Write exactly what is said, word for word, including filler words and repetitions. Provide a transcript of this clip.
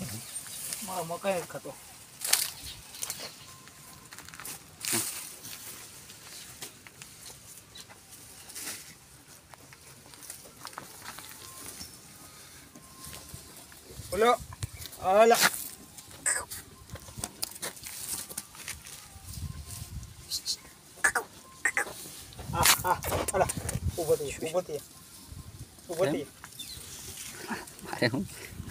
મારો મકાઈ ખાતો બોલો આલા આ આ આલા ઉભો થઈ ઉભો થઈ ઉભો થઈ મારે હું